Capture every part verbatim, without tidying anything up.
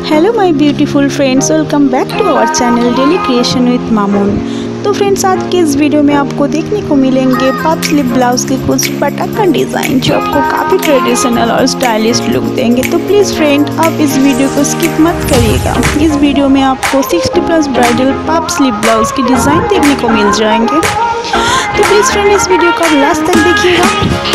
Hello my beautiful friends, welcome back to our channel daily creation with Mamun. तो friends, आज के इस video में आपको देखने को मिलेंगे पफ स्लीव ब्लाउज के कुछ पटक्कन डिज़ाइन जो आपको काफ़ी ट्रेडिशनल और स्टाइलिश लुक देंगे। तो प्लीज़ फ्रेंड, आप इस वीडियो को स्किप मत करिएगा। इस वीडियो में आपको साठ plus bridal puff sleeve blouse के डिज़ाइन देखने को मिल जाएंगे। तो प्लीज़ फ्रेंड, इस वीडियो को लास्ट तक देखिएगा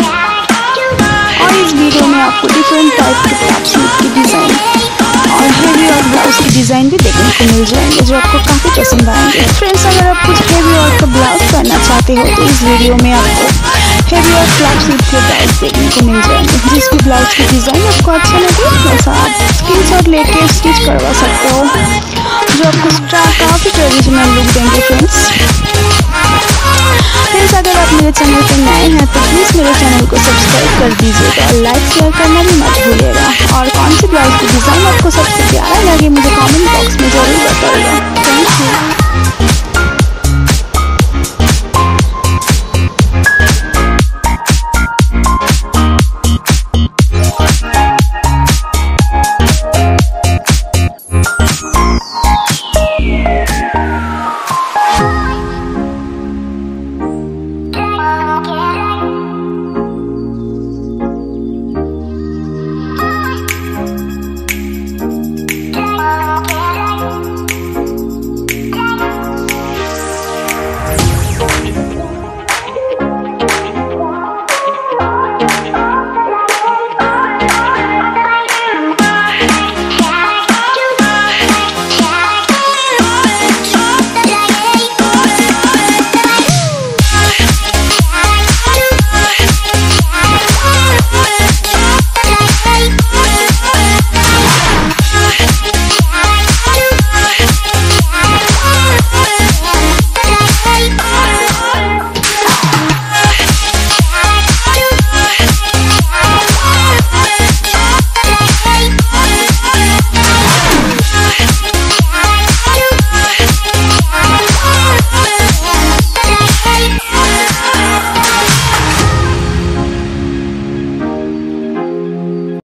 और इस वीडियो में आपको डिफरेंट टाइप के पफ स्लीव के डिज़ाइन और हेवी और ब्लाउज की डिज़ाइन भी देखने को मिल जाएंगे जो आपको काफ़ी पसंद आएंगे। फ्रेंड्स, अगर आप कुछ हेवी और का ब्लाउज करना चाहते हो तो इस वीडियो में आपको हेवी और फ्लैट स्लीव के ब्लाउज देखने को मिल जाएंगे। जिस भी ब्लाउज की डिज़ाइन आपको अच्छा लगे वैसा आप स्क्रीनशॉट लेके स्टिच करवा सकते हो जो आपको काफ़ी ट्रेडिशनल लुक देंगे। फ्रेंड्स फ्रेंड्स अगर आप मेरे चैनल पर नए हैं तो प्लीज़ मेरे चैनल को सब्सक्राइब कर दीजिएगा और लाइक शेयर करना भी मत भूलिएगा। और कौन सी ब्लाउज की डिज़ाइन आपको सबसे प्यारा लगे मुझे कमेंट बॉक्स में ज़रूर बताइएगा।